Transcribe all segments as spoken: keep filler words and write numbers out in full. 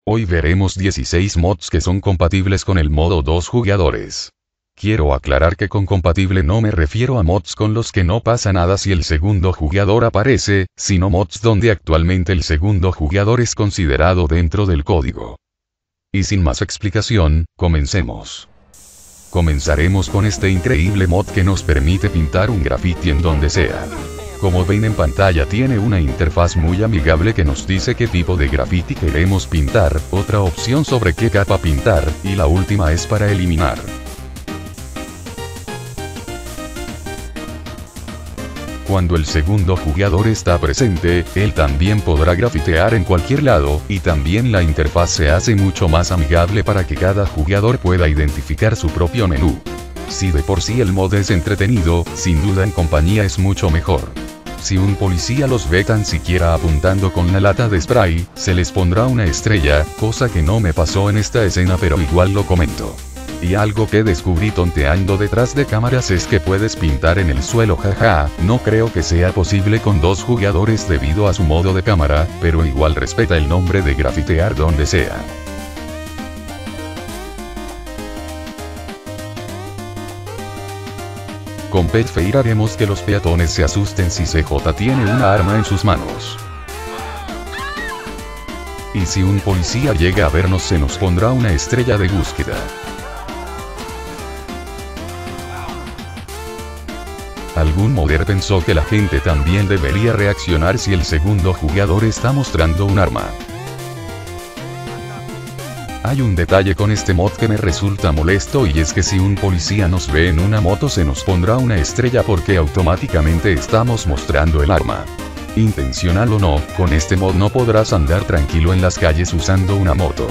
Hoy veremos dieciséis mods que son compatibles con el modo dos jugadores. Quiero aclarar que con compatible no me refiero a mods con los que no pasa nada si el segundo jugador aparece, sino mods donde actualmente el segundo jugador es considerado dentro del código. Y sin más explicación, comencemos. Comenzaremos con este increíble mod que nos permite pintar un graffiti en donde sea. Como ven en pantalla tiene una interfaz muy amigable que nos dice qué tipo de graffiti queremos pintar, otra opción sobre qué capa pintar, y la última es para eliminar. Cuando el segundo jugador está presente, él también podrá grafitear en cualquier lado, y también la interfaz se hace mucho más amigable para que cada jugador pueda identificar su propio menú. Si de por sí el mod es entretenido, sin duda en compañía es mucho mejor. Si un policía los ve tan siquiera apuntando con la lata de spray, se les pondrá una estrella, cosa que no me pasó en esta escena pero igual lo comento. Y algo que descubrí tonteando detrás de cámaras es que puedes pintar en el suelo, jaja, no creo que sea posible con dos jugadores debido a su modo de cámara, pero igual respeta el nombre de grafitear donde sea. Con Petfair haremos que los peatones se asusten si C J tiene una arma en sus manos. Y si un policía llega a vernos se nos pondrá una estrella de búsqueda. Algún modder pensó que la gente también debería reaccionar si el segundo jugador está mostrando un arma. Hay un detalle con este mod que me resulta molesto y es que si un policía nos ve en una moto se nos pondrá una estrella porque automáticamente estamos mostrando el arma. Intencional o no, con este mod no podrás andar tranquilo en las calles usando una moto.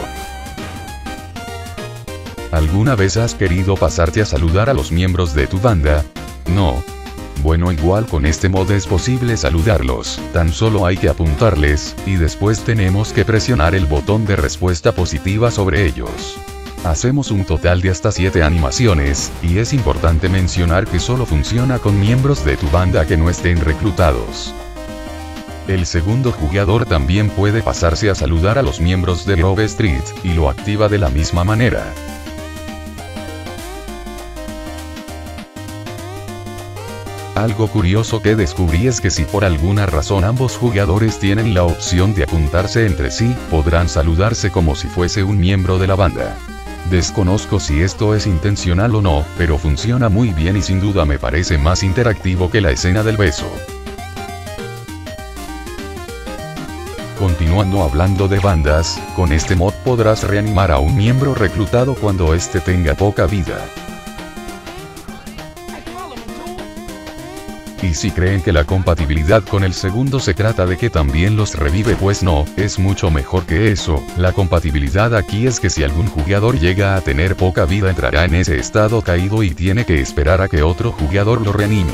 ¿Alguna vez has querido pasarte a saludar a los miembros de tu banda? No. Bueno, igual con este mod es posible saludarlos, tan solo hay que apuntarles, y después tenemos que presionar el botón de respuesta positiva sobre ellos. Hacemos un total de hasta siete animaciones, y es importante mencionar que solo funciona con miembros de tu banda que no estén reclutados. El segundo jugador también puede pasarse a saludar a los miembros de Grove Street, y lo activa de la misma manera. Algo curioso que descubrí es que si por alguna razón ambos jugadores tienen la opción de apuntarse entre sí, podrán saludarse como si fuese un miembro de la banda. Desconozco si esto es intencional o no, pero funciona muy bien y sin duda me parece más interactivo que la escena del beso. Continuando hablando de bandas, con este mod podrás reanimar a un miembro reclutado cuando éste tenga poca vida. Y si creen que la compatibilidad con el segundo se trata de que también los revive, pues no, es mucho mejor que eso. La compatibilidad aquí es que si algún jugador llega a tener poca vida entrará en ese estado caído y tiene que esperar a que otro jugador lo reanime.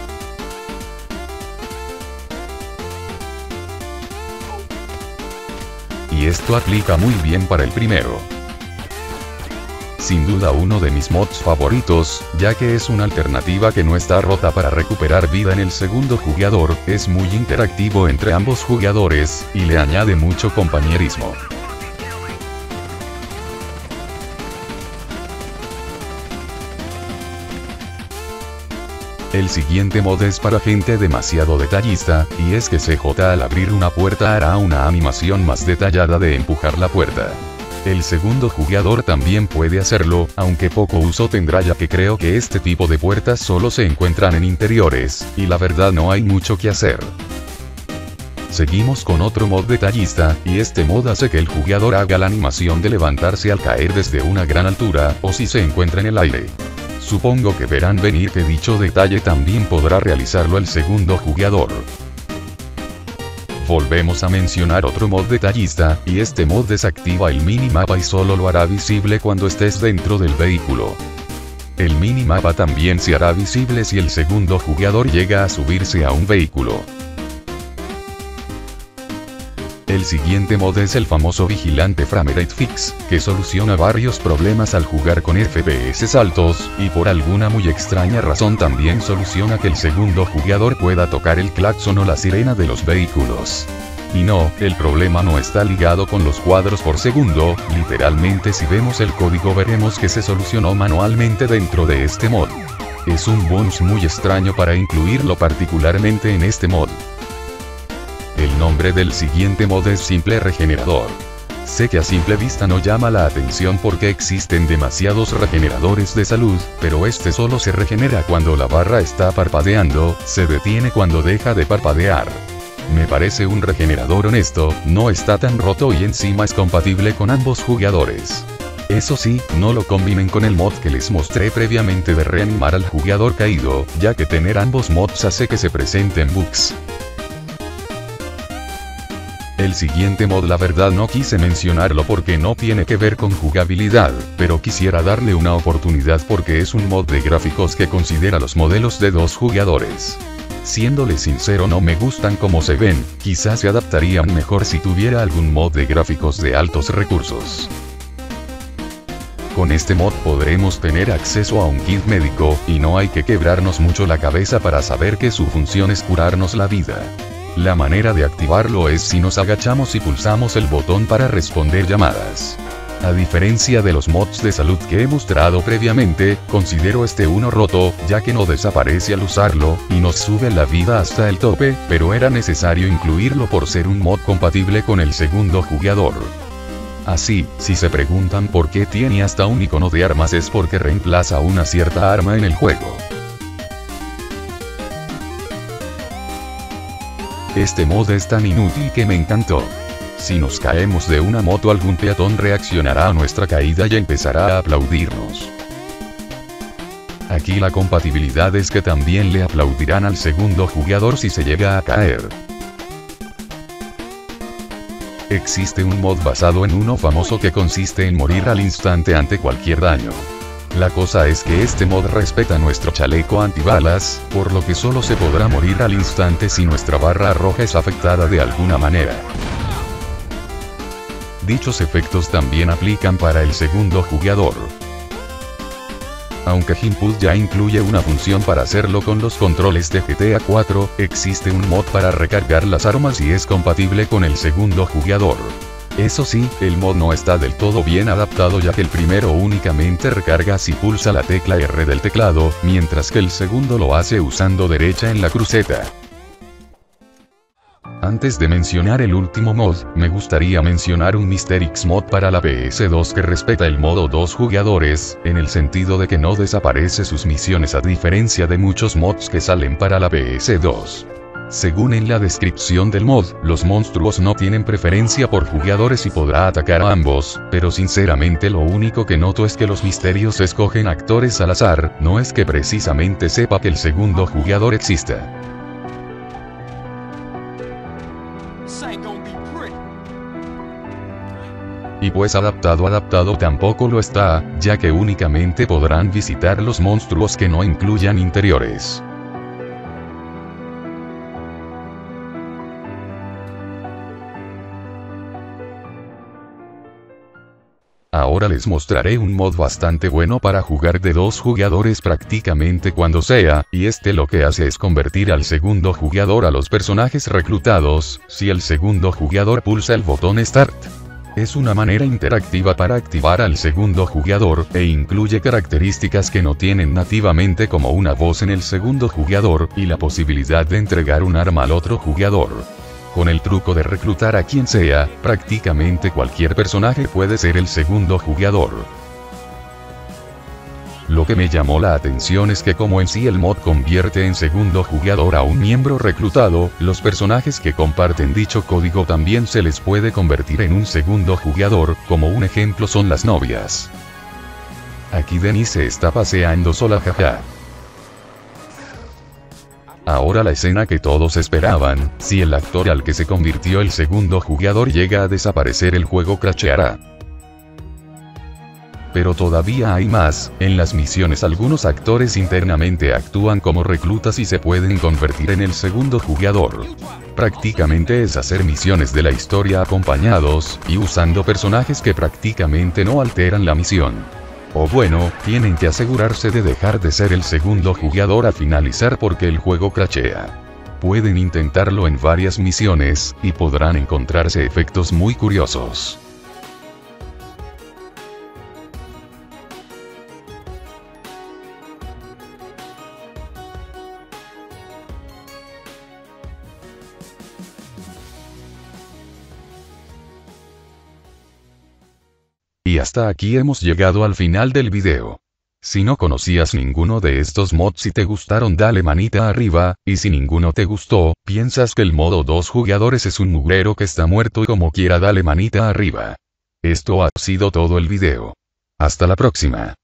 Y esto aplica muy bien para el primero. Sin duda uno de mis mods favoritos, ya que es una alternativa que no está rota para recuperar vida en el segundo jugador, es muy interactivo entre ambos jugadores, y le añade mucho compañerismo. El siguiente mod es para gente demasiado detallista, y es que C J al abrir una puerta hará una animación más detallada de empujar la puerta. El segundo jugador también puede hacerlo, aunque poco uso tendrá ya que creo que este tipo de puertas solo se encuentran en interiores, y la verdad no hay mucho que hacer. Seguimos con otro mod detallista, y este mod hace que el jugador haga la animación de levantarse al caer desde una gran altura, o si se encuentra en el aire. Supongo que verán venir que dicho detalle también podrá realizarlo el segundo jugador. Volvemos a mencionar otro mod detallista, y este mod desactiva el minimapa y solo lo hará visible cuando estés dentro del vehículo. El minimapa también se hará visible si el segundo jugador llega a subirse a un vehículo. El siguiente mod es el famoso Vigilante Framerate Fix, que soluciona varios problemas al jugar con F P S altos, y por alguna muy extraña razón también soluciona que el segundo jugador pueda tocar el claxon o la sirena de los vehículos. Y no, el problema no está ligado con los cuadros por segundo, literalmente si vemos el código veremos que se solucionó manualmente dentro de este mod. Es un bonus muy extraño para incluirlo particularmente en este mod. El nombre del siguiente mod es Simple Regenerador. Sé que a simple vista no llama la atención porque existen demasiados regeneradores de salud, pero este solo se regenera cuando la barra está parpadeando, se detiene cuando deja de parpadear. Me parece un regenerador honesto, no está tan roto y encima es compatible con ambos jugadores. Eso sí, no lo combinen con el mod que les mostré previamente de reanimar al jugador caído, ya que tener ambos mods hace que se presenten bugs. El siguiente mod la verdad no quise mencionarlo porque no tiene que ver con jugabilidad, pero quisiera darle una oportunidad porque es un mod de gráficos que considera los modelos de dos jugadores. Siéndole sincero no me gustan como se ven, quizás se adaptarían mejor si tuviera algún mod de gráficos de altos recursos. Con este mod podremos tener acceso a un kit médico, y no hay que quebrarnos mucho la cabeza para saber que su función es curarnos la vida. La manera de activarlo es si nos agachamos y pulsamos el botón para responder llamadas. A diferencia de los mods de salud que he mostrado previamente, considero este uno roto, ya que no desaparece al usarlo, y nos sube la vida hasta el tope, pero era necesario incluirlo por ser un mod compatible con el segundo jugador. Así, si se preguntan por qué tiene hasta un icono de armas es porque reemplaza una cierta arma en el juego. Este mod es tan inútil que me encantó. Si nos caemos de una moto algún peatón reaccionará a nuestra caída y empezará a aplaudirnos. Aquí la compatibilidad es que también le aplaudirán al segundo jugador si se llega a caer. Existe un mod basado en uno famoso que consiste en morir al instante ante cualquier daño. La cosa es que este mod respeta nuestro chaleco antibalas, por lo que solo se podrá morir al instante si nuestra barra roja es afectada de alguna manera. Dichos efectos también aplican para el segundo jugador. Aunque Input ya incluye una función para hacerlo con los controles de G T A cuatro, existe un mod para recargar las armas y es compatible con el segundo jugador. Eso sí, el mod no está del todo bien adaptado ya que el primero únicamente recarga si pulsa la tecla R del teclado, mientras que el segundo lo hace usando derecha en la cruceta. Antes de mencionar el último mod, me gustaría mencionar un Mister X mod para la P S dos que respeta el modo dos jugadores, en el sentido de que no desaparece sus misiones a diferencia de muchos mods que salen para la P S dos. Según en la descripción del mod, los monstruos no tienen preferencia por jugadores y podrá atacar a ambos, pero sinceramente lo único que noto es que los misterios escogen actores al azar, no es que precisamente sepa que el segundo jugador exista. Y pues adaptado adaptado tampoco lo está, ya que únicamente podrán visitar los monstruos que no incluyan interiores. Ahora les mostraré un mod bastante bueno para jugar de dos jugadores prácticamente cuando sea, y este lo que hace es convertir al segundo jugador a los personajes reclutados, si el segundo jugador pulsa el botón Start. Es una manera interactiva para activar al segundo jugador, e incluye características que no tienen nativamente como una voz en el segundo jugador, y la posibilidad de entregar un arma al otro jugador. Con el truco de reclutar a quien sea, prácticamente cualquier personaje puede ser el segundo jugador. Lo que me llamó la atención es que como en sí el mod convierte en segundo jugador a un miembro reclutado, los personajes que comparten dicho código también se les puede convertir en un segundo jugador, como un ejemplo son las novias. Aquí Denise se está paseando sola, jaja. Ahora la escena que todos esperaban, si el actor al que se convirtió el segundo jugador llega a desaparecer el juego crasheará. Pero todavía hay más, en las misiones algunos actores internamente actúan como reclutas y se pueden convertir en el segundo jugador. Prácticamente es hacer misiones de la historia acompañados, y usando personajes que prácticamente no alteran la misión. O bueno, tienen que asegurarse de dejar de ser el segundo jugador al finalizar porque el juego crashea. Pueden intentarlo en varias misiones, y podrán encontrarse efectos muy curiosos. Y hasta aquí hemos llegado al final del video. Si no conocías ninguno de estos mods y te gustaron, dale manita arriba, y si ninguno te gustó, piensas que el modo dos jugadores es un mugrero que está muerto y como quiera dale manita arriba. Esto ha sido todo el video. Hasta la próxima.